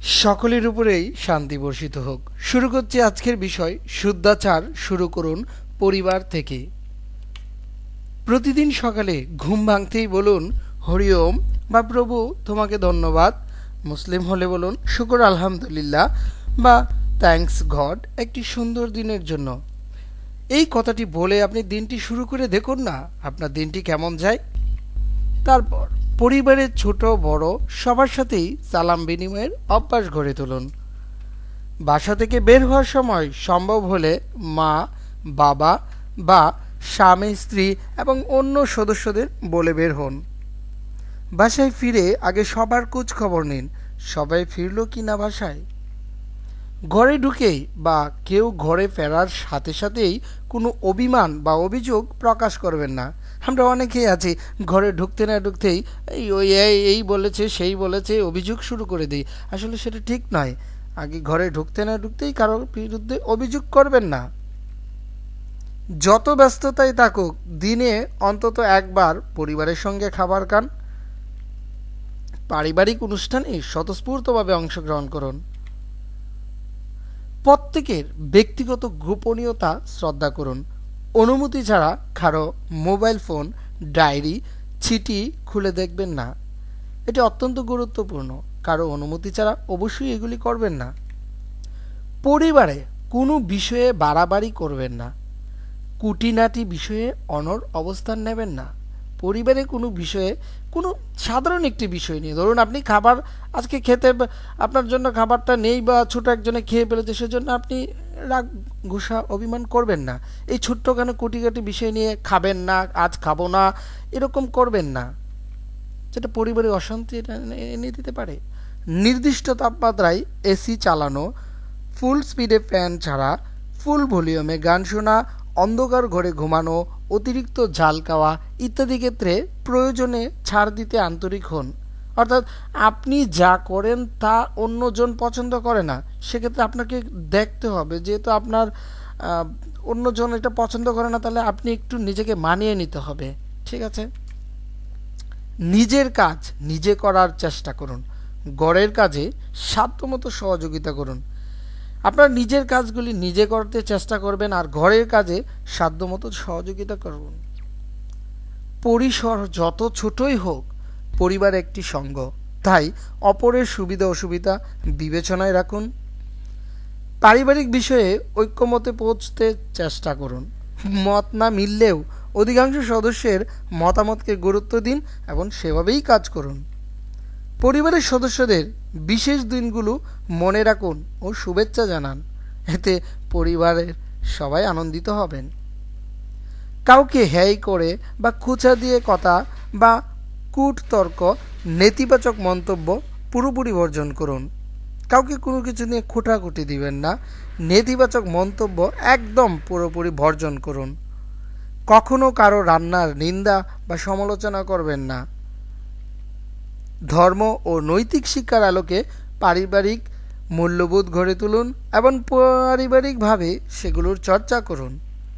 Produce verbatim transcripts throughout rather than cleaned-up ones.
সকলের উপরেই শান্তি বর্ষিত হোক। শুরু করছি আজকের বিষয়, শুদ্ধাচার শুরু করুন পরিবার থেকে। প্রতিদিন সকালে ঘুম ভাঙতেই বলুন হরি ওম বা প্রভু তোমাকে ধন্যবাদ। মুসলিম হলে বলুন শুকর আলহামদুলিল্লাহ বা থ্যাঙ্কস গড একটি সুন্দর দিনের জন্য। এই কথাটি বলে আপনি দিনটি শুরু করে দেখুন না আপনার দিনটি কেমন যায়। তারপর পরিবারের ছোট বড় সবার সাথেই সালাম বিনিময়ের অভ্যাস গড়ে তুলুন। বাসা থেকে বের হওয়ার সময় সম্ভব হলে মা, বাবা বা স্বামী, স্ত্রী এবং অন্য সদস্যদের বলে বের হন। বাসায় ফিরে আগে সবার খোঁজ খবর নিন, সবাই ফিরল কি না বাসায়। ঘরে ঢুকেই বা কেউ ঘরে ফেরার সাথে সাথেই কোনো অভিমান বা অভিযোগ প্রকাশ করবেন না। আমরা অনেকেই আছি ঘরে ঢুকতে না ঢুকতেই এই ওই এই বলেছে সেই বলেছে অভিযোগ শুরু করে দিই। আসলে সেটা ঠিক নয়। আগে ঘরে ঢুকতে না ঢুকতেই কারোর বিরুদ্ধে অভিযোগ করবেন না। যত ব্যস্ততাই থাকুক দিনে অন্তত একবার পরিবারের সঙ্গে খাবার খান। পারিবারিক অনুষ্ঠানে স্বতঃস্ফূর্তভাবে অংশগ্রহণ করুন। প্রত্যেকের ব্যক্তিগত গোপনীয়তা শ্রদ্ধা করুন। অনুমতি ছাড়া কারো মোবাইল ফোন, ডায়েরি, চিঠি খুলে দেখবেন না। এটি অত্যন্ত গুরুত্বপূর্ণ। কারো অনুমতি ছাড়া অবশ্যই এগুলি করবেন না। পরিবারে কোনো বিষয়ে বাড়াবাড়ি করবেন না। কুটিনাটি বিষয়ে অনড় অবস্থান নেবেন না। পরিবারে কোনো বিষয়ে কোনো সাধারণ একটি বিষয় নিয়ে, ধরুন আপনি খাবার আজকে খেতে আপনার জন্য খাবারটা নেই বা ছোট একজনে খেয়ে ফেলেছে, সেজন্য আপনি রাগ গুসা অভিমান করবেন না। এই ছোট্টখানে কুটিকাটি বিষয় নিয়ে খাবেন না, আজ খাবো না, এরকম করবেন না, যেটা পরিবারে অশান্তি এনে দিতে পারে। নির্দিষ্ট তাপমাত্রায় এসি চালানো, ফুল স্পিডে ফ্যান ছাড়া, ফুল ভলিউমে গান শোনা, অন্ধকার ঘরে ঘুমানো, অতিরিক্ত ঝাল খাওয়া ইত্যাদি ক্ষেত্রে প্রয়োজনে ছাড় দিতে আন্তরিক হন। অর্থাৎ আপনি যা করেন তা অন্যজন পছন্দ করে না, সেক্ষেত্রে আপনাকে দেখতে হবে, যেহেতু আপনার অন্যজন এটা পছন্দ করে না, তাহলে আপনি একটু নিজেকে মানিয়ে নিতে হবে। ঠিক আছে? নিজের কাজ নিজে করার চেষ্টা করুন। ঘরের কাজে সাধ্যমতো সহযোগিতা করুন। আপনার নিজের কাজগুলি নিজে করতে চেষ্টা করবেন আর ঘরের কাজে সাধ্যমতো সহযোগিতা করুন। পরিসর যত ছোটই হোক, পরিবার একটি সঙ্গ, তাই অপরের সুবিধা অসুবিধা বিবেচনায় রাখুন। পারিবারিক বিষয়ে ঐক্যমতে পৌঁছতে চেষ্টা করুন। মত না মিললেও অধিকাংশ সদস্যের মতামতকে গুরুত্ব দিন এবং সেভাবেই কাজ করুন। পরিবারের সদস্যদের বিশেষ দিনগুলো মনে রাখুন ও শুভেচ্ছা জানান। এতে পরিবারের সবাই আনন্দিত হবেন। কাউকে হেয় করে বা খোঁচা দিয়ে কথা বা কূটতর্ক, নেতিবাচক মন্তব্য পুরোপুরি বর্জন করুন। কাউকে কোনো কিছু নিয়ে খুঁটাখুটি দিবেন না। নেতিবাচক মন্তব্য একদম পুরোপুরি বর্জন করুন। কখনো কারো রান্নার নিন্দা বা সমালোচনা করবেন না। ধর্ম ও নৈতিক শিক্ষার আলোকে পারিবারিক মূল্যবোধ গড়ে তুলুন এবং পারিবারিকভাবে সেগুলোর চর্চা করুন।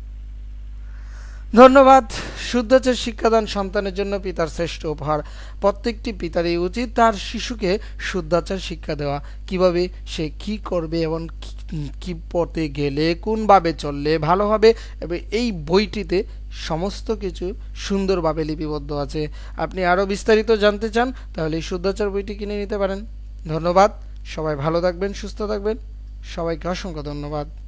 ধন্যবাদ। শুদ্ধাচার শিক্ষাদান সন্তানের জন্য পিতার শ্রেষ্ঠ উপহার। প্রত্যেকটি পিতারই উচিত তার শিশুকে শুদ্ধাচার শিক্ষা দেওয়া, কিভাবে সে কি করবে এবং কি পথে গেলে কোনভাবে চললে ভালো হবে, এবং এই বইটিতে সমস্ত কিছু সুন্দরভাবে লিপিবদ্ধ আছে। আপনি আরও বিস্তারিত জানতে চান তাহলে এই শুদ্ধাচার বইটি কিনে নিতে পারেন। ধন্যবাদ। সবাই ভালো থাকবেন, সুস্থ থাকবেন। সবাইকে অসংখ্য ধন্যবাদ।